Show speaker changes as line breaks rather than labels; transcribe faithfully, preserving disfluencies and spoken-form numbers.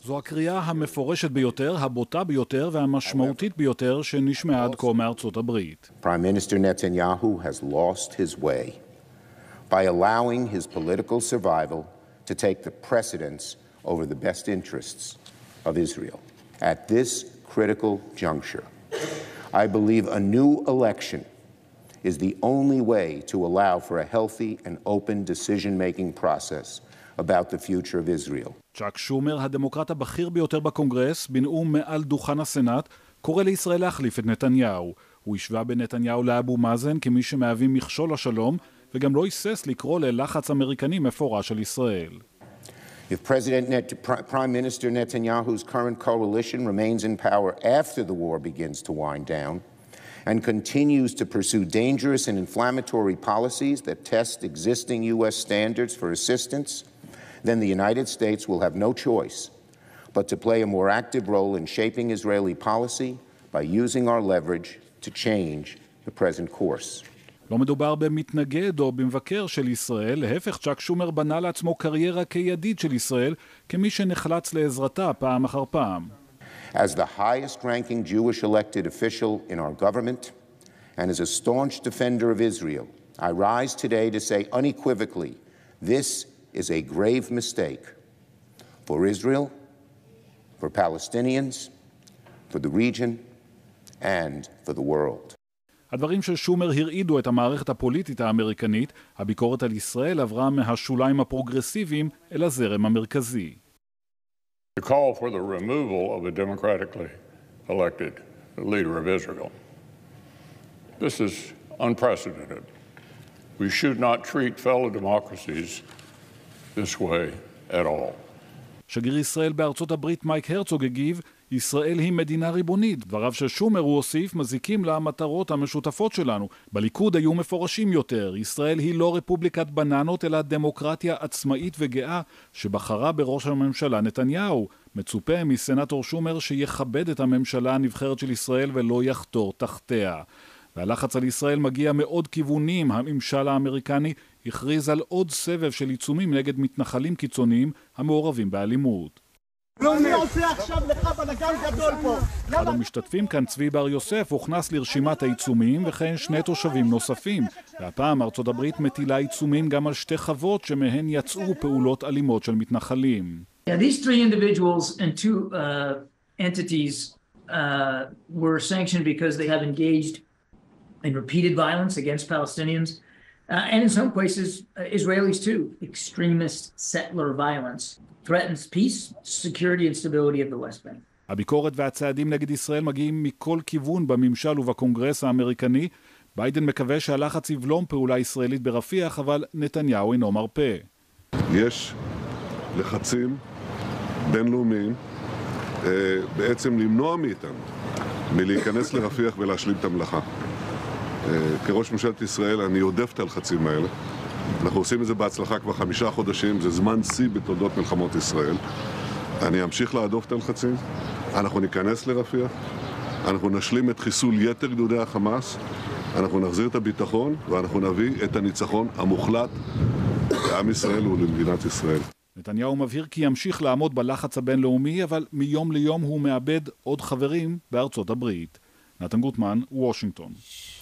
זו הקריאה המפורשת ביותר, הבוטה ביותר והמשמעותית ביותר שנשמעה עד כה מארצות הברית.
Prime Minister Netanyahu has lost his way by allowing his political survival to take the precedence over the best interests of Israel. At this critical juncture, I believe a new election is the only way to allow for a healthy and open decision-making process about the future of Israel.
צ'אק שומר, הדמוקרט הבכיר ביותר בקונגרס, בנאום מעל דוכן הסנאט, קורא לישראל להחליף את נתניהו. הוא השווה בנתניהו לאבו מאזן כמי שמהווים מכשול לשלום, וגם לא היסס לקרוא ללחץ אמריקני מפורש של ישראל.
If President Net- Prime Minister Netanyahu's current coalition remains in power after the war begins to wind down and continues to pursue dangerous and inflammatory policies that test existing U S standards for assistance, then the United States will have no choice but to play a more active role in shaping Israeli policy by using our leverage to change the present course.
לא מדובר במתנגד או במבקר של ישראל, להפך, צ'אק שומר בנה לעצמו קריירה כידיד של ישראל, כמי שנחלץ לעזרתה פעם אחר פעם.
As the highest-ranking Jewish elected official in our government and as a staunch defender of Israel, I rise today to say unequivocally, this is a grave mistake for Israel, for Palestinians, for the region, and for the world.
הדברים של שומר הרעידו את המערכת הפוליטית האמריקנית. הביקורת על ישראל עברה מהשוליים הפרוגרסיביים אל הזרם המרכזי.
The call for the removal of a democratically elected leader of Israel. This is unprecedented. We should not treat fellow democracies this way at all.
שגריר ישראל בארצות הברית מייק הרצוג הגיב, ישראל היא מדינה ריבונית. דבריו של שומר, הוא הוסיף, מזיקים למטרות המשותפות שלנו. בליכוד היו מפורשים יותר. ישראל היא לא רפובליקת בננות, אלא דמוקרטיה עצמאית וגאה שבחרה בראש הממשלה נתניהו. מצופה מסנטור שומר שיכבד את הממשלה הנבחרת של ישראל ולא יחתור תחתיה. והלחץ על ישראל מגיע מעוד כיוונים. הממשל האמריקני הכריז על עוד סבב של עיצומים נגד מתנחלים קיצוניים המעורבים באלימות.
לא מי עושה עכשיו לך בלגן גדול פה.
אחד המשתתפים כאן, צבי בר יוסף, הוכנס לרשימת העיצומים, וכן שני תושבים נוספים. והפעם ארצות הברית מטילה עיצומים גם על שתי חוות שמהן יצאו פעולות אלימות של מתנחלים.
Yeah, these three individuals and two uh, entities uh, were sanctioned because they have engaged in repeated violence against Palestinians uh, and in some cases uh, Israelis too. Extremist settler violence threatens peace, security and stability of the West Bank.
הביקורת והצעדים נגד ישראל מגיעים מכל כיוון בממשל ובקונגרס האמריקני. ביידן מקווה שהלחץ יבלום פעולה ישראלית ברפיח, אבל נתניהו אינו מרפה.
יש לחצים בינלאומיים אה, בעצם למנוע מאיתנו מלהיכנס לרפיח ולהשלים את המלאכה. אה, כראש ממשלת ישראל אני עודף את הלחצים האלה. אנחנו עושים את זה בהצלחה כבר חמישה חודשים, זה זמן שיא בתולדות מלחמות ישראל. אני אמשיך להדוף את הלחצים, אנחנו ניכנס לרפיח, אנחנו נשלים את חיסול יתר גדודי החמאס, אנחנו נחזיר את הביטחון ואנחנו נביא את הניצחון המוחלט לעם ישראל ולמדינת ישראל.
נתניהו מבהיר כי ימשיך לעמוד בלחץ הבינלאומי, אבל מיום ליום הוא מאבד עוד חברים בארצות הברית. נתן גוטמן, וושינגטון.